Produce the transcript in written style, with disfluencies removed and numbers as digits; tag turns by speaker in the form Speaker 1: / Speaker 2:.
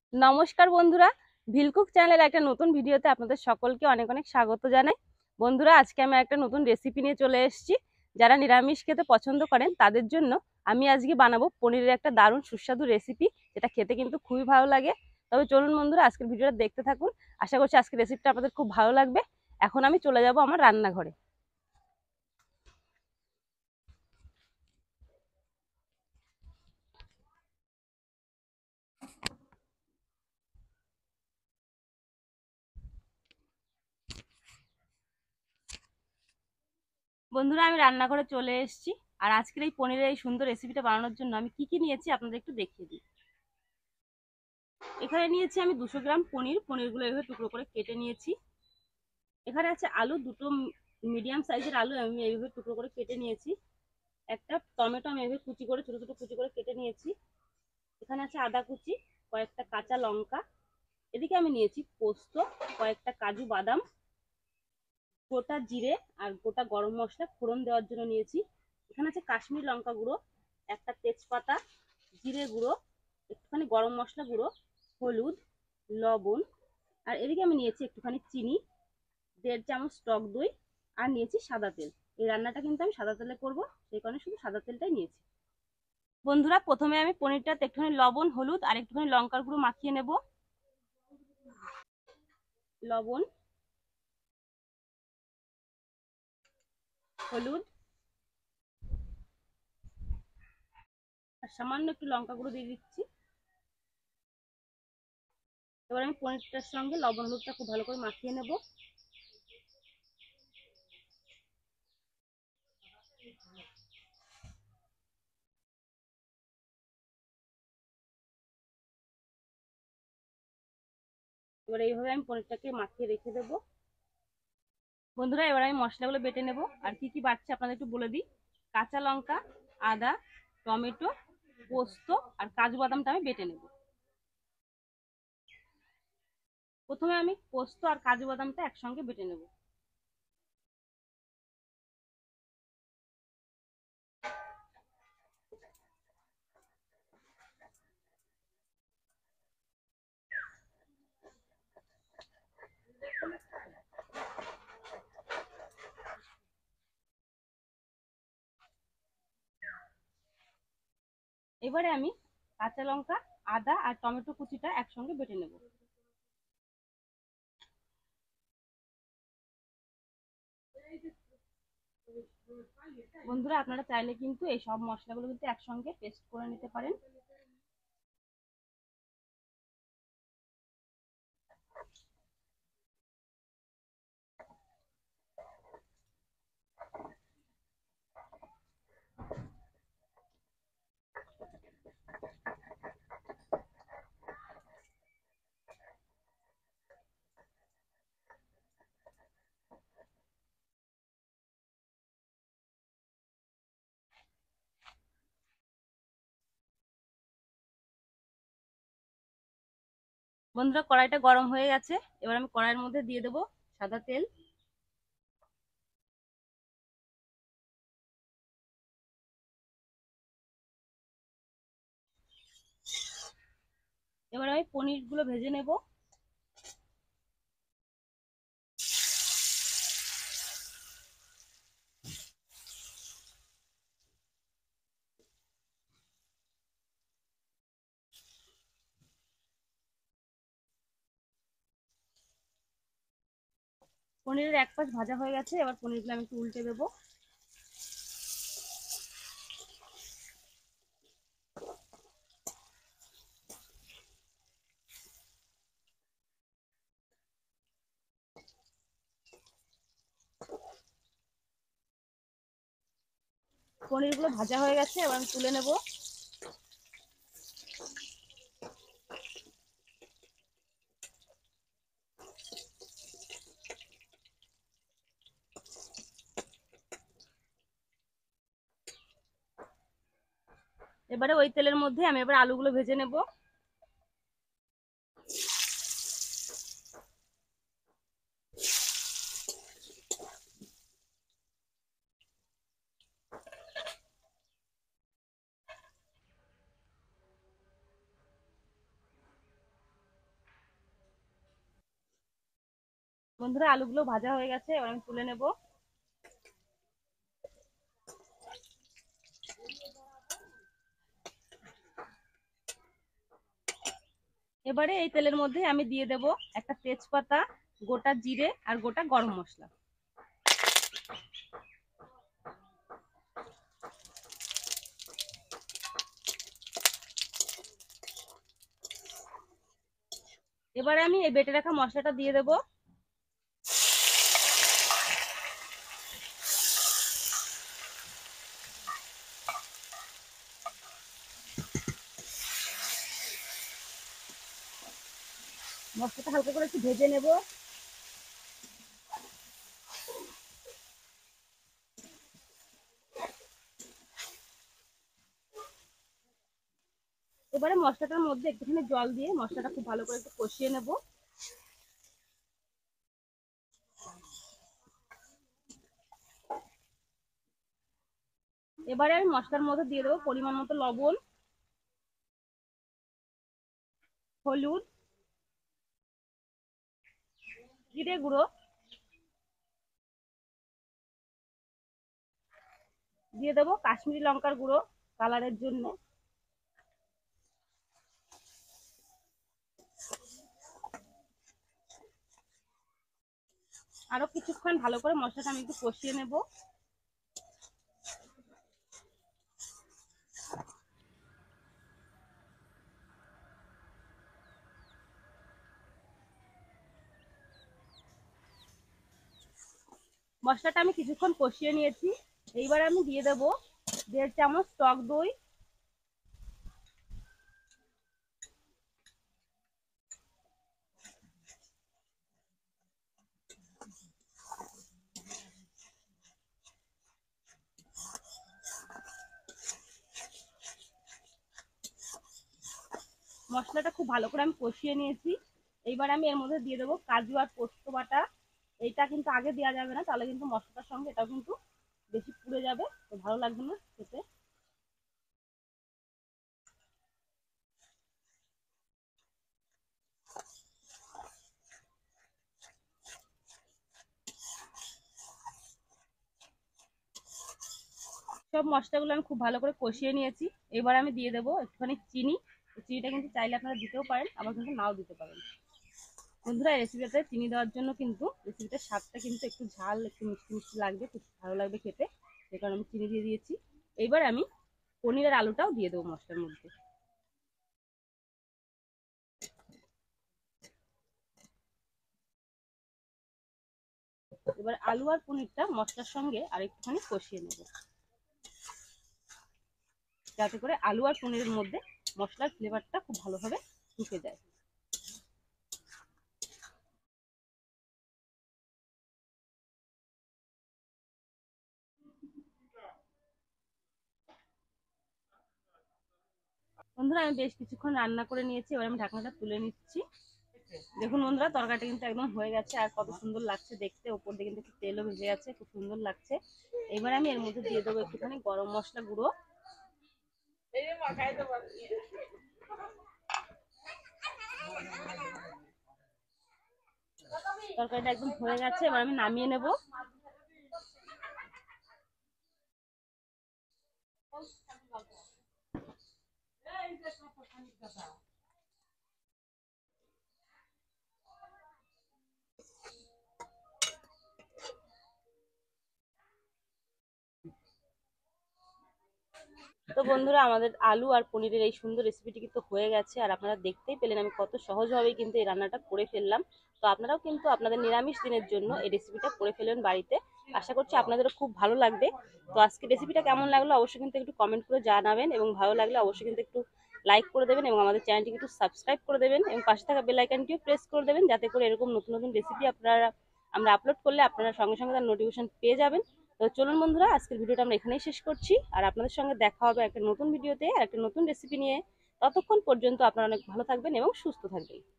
Speaker 1: নমস্কার বন্ধুরা, ভিলকুক চ্যানেলের একটা নতুন ভিডিওতে আপনাদের সকলকে অনেক অনেক স্বাগত জানাই। বন্ধুরা, আজকে আমি একটা নতুন রেসিপি নিয়ে চলে এসেছি। যারা নিরামিষ খেতে পছন্দ করেন তাদের জন্য আমি আজকে বানাবো পনিরের একটা দারুণ সুস্বাদু রেসিপি, যেটা খেতে কিন্তু খুবই ভালো লাগে। তবে চলুন বন্ধুরা, আজকের ভিডিওটা দেখতে থাকুন। আশা করছি আজকের রেসিপিটা আপনাদের খুব ভালো লাগবে। এখন আমি চলে যাব আমার রান্নাঘরে। বন্ধুরা, আমি রান্নাঘরে চলে এসেছি। আর আজকের এই পনিরের এই সুন্দর রেসিপিটা বানানোর জন্য আমি কি কি নিয়েছি আপনাদের একটু দেখিয়ে দিই। এখানে নিয়েছি আমি 200 গ্রাম পনিরগুলো এভাবে টুকরো করে কেটে নিয়েছি। এখানে আছে আলু, দুটো মিডিয়াম সাইজের আলু আমি এইভাবে টুকরো করে কেটে নিয়েছি। একটা টমেটো আমি এইভাবে কুচি করে ছোট ছোট কুচি করে কেটে নিয়েছি। এখানে আছে আদা কুচি, কয়েকটা কাঁচা লঙ্কা। এদিকে আমি নিয়েছি পোস্ত, কয়েকটা কাজু বাদাম, গোটা জিরে আর গোটা গরম মশলা ফোড়ন দেওয়ার জন্য নিয়েছি। এখানে আছে কাশ্মীর লঙ্কা গুঁড়ো, একটা তেজপাতা, জিরে গুঁড়ো, একটুখানি গরম মশলা গুঁড়ো, হলুদ, লবণ। আর এদিকে আমি নিয়েছি একটুখানি চিনি, 1.5 চামচ টক দই, আর নিয়েছি সাদা তেল। এই রান্নাটা কিন্তু আমি সাদা তেলে করব, সেই কারণে শুধু সাদা তেলটাই নিয়েছি। বন্ধুরা, প্রথমে আমি পনিরটাতে একটুখানি লবণ, হলুদ আর একটুখানি লঙ্কার গুঁড়ো মাখিয়ে নেব। লবণ, হলুদ আর সামান্য একটু লঙ্কা গুঁড়ো দিয়ে দিচ্ছি। এবার আমি পনিরটার সঙ্গে লবণ হলুদটা খুব ভালো করে মাখিয়ে নেব। এবার এইভাবে আমি পনিরটাকে মাখিয়ে রেখে দেবো। বন্ধুরা, এবার আমি মশলাগুলো বেটে নেব। আর কি কি বাড়ছে আপনাদের একটু বলে দিই। কাঁচা লঙ্কা, আদা, টমেটো, পোস্ত আর কাজু বাদামটা আমি বেটে নেব। প্রথমে আমি পোস্ত আর কাজু বাদামটা একসঙ্গে বেটে নেব। এবারে আমি কাঁচা লঙ্কা, আদা আর টমেটো কুচিটা একসঙ্গে বেটে নেব। বন্ধুরা, আপনারা চাইলে কিন্তু এই সব মশলাগুলো কিন্তু একসঙ্গে পেস্ট করে নিতে পারেন। বন্ধুরা, কড়াইটা গরম হয়ে গেছে। এবার আমি কড়াইয়ের মধ্যে দিয়ে দেবো সাদা তেল। এবার আমি পনিরগুলো ভেজে নেব। পনিরের এক পাশ ভাজা হয়ে গেছে, এবার পনিরগুলো আমি একটু উল্টে দেবো। পনিরগুলো ভাজা হয়ে গেছে, এবার আমি তুলে নেব। এবারে ওই তেলের মধ্যে আমি এবার আলুগুলো ভেজে নেব। বন্ধুরা আলুগুলো ভাজা হয়ে গেছে, এবার আমি তুলে নেব। এবারে এই তেলের মধ্যে আমি দিয়ে দেব একটা তেজপাতা, গোটা জিরে আর গোটা গরম মশলা। এবারে আমি এই বেটে রাখা মশলাটা দিয়ে দেব। মশলাটা হালকা করে একটু ভেজে নেব। এবারে মশলাটার মধ্যে একটুখানি জল দিয়ে মশলাটা খুব ভালো করে একটু কষিয়ে নেব। এবারে আমি মশলার মধ্যে দিয়ে দেবো পরিমাণ মতো লবণ, হলুদ, জিরে গুঁড়ো, দিয়ে দেবো কাশ্মীরি লঙ্কার গুঁড়ো কালারের জন্য। আরো কিছুক্ষণ ভালো করে মশলাটা আমি একটু কষিয়ে নেব। মশলাটা আমি কিছুক্ষণ কষিয়ে নিয়েছি। এইবার আমি দিয়ে দেব 1.5 চামচ টক দই, মশলাটা খুব ভালো করে আমি কষিয়ে নিয়েছি। এইবার আমি এর মধ্যে দিয়ে দেবো কাজু আর পোস্ত বাটা। এইটা কিন্তু আগে দেওয়া যাবে না, তাহলে কিন্তু মশলাটার সঙ্গে এটাও কিন্তু বেশি পুড়ে যাবে, তো ভালো লাগবে না খেতে। সব মশলাগুলো আমি খুব ভালো করে কষিয়ে নিয়েছি। এবার আমি দিয়ে দেবো একটুখানি চিনি। চিনিটা কিন্তু চাইলে আপনারা দিতেও পারেন, আবার কিন্তু নাও দিতে পারেন। বন্ধুরা এই রেসিপিটাতে চিনি দেওয়ার জন্য কিন্তু রেসিপিটার স্বাদটা কিন্তু একটু ঝাল, একটু মিষ্টি মিষ্টি লাগবে, খুব ভালো লাগবে খেতে, সে কারণে আমি চিনি দিয়ে দিয়েছি। এইবার আমি পনির আর আলুটাও দিয়ে দেবো মশলার মধ্যে। এবার আলু আর পনিরটা মশলার সঙ্গে আর একটুখানি কষিয়ে নেব, যাতে করে আলু আর পনিরের মধ্যে মশলার ফ্লেভারটা খুব ভালোভাবে ঢুকে যায়। বন্ধুরা আমি বেশ কিছুক্ষণ রান্না করে নিয়েছি, এবার আমি ঢাকনাটা তুলে নিচ্ছি। দেখুন বন্ধুরা তরকারিটা কিন্তু একদম হয়ে গেছে, আর কত সুন্দর লাগছে দেখতে, উপর দিয়ে কিন্তু একটু তেলও ভেজে গেছে, খুব সুন্দর লাগছে। এবার আমি এর মধ্যে দিয়ে দেবো একটুখানি গরম মশলা গুঁড়ো। তরকারিটা একদম হয়ে গেছে, এবার আমি নামিয়ে নেব। তো বন্ধুরা আমাদের আলু আর পনিরের এই সুন্দর রেসিপিটি কিন্তু হয়ে গেছে, আর আপনারা দেখতেই পেলেন আমি কত সহজভাবেই কিন্তু এই রান্নাটা করে ফেললাম। তো আপনারাও কিন্তু আপনাদের নিরামিষ দিনের জন্য এই রেসিপিটা করে ফেলবেন বাড়িতে। আশা করছি আপনাদেরও খুব ভালো লাগবে। তো আজকে রেসিপিটা কেমন লাগলো অবশ্যই কিন্তু একটু কমেন্ট করে জানাবেন, এবং ভালো লাগলে অবশ্যই কিন্তু একটু লাইক করে দেবেন, এবং আমাদের চ্যানেলটিকে একটু সাবস্ক্রাইব করে দেবেন, এবং পাশে থাকা বেল আইকনটিও প্রেস করে দেবেন, যাতে করে এরকম নতুন নতুন রেসিপি আমরা আপলোড করলে আপনারা সঙ্গে সঙ্গে তার নোটিফিকেশন পেয়ে যাবেন। তো চলুন বন্ধুরা আজকের ভিডিওটা আমরা এখানেই শেষ করছি, আর আপনাদের সঙ্গে দেখা হবে একটা নতুন ভিডিওতে আর একটা নতুন রেসিপি নিয়ে। ততক্ষণ পর্যন্ত আপনারা অনেক ভালো থাকবেন এবং সুস্থ থাকবেন।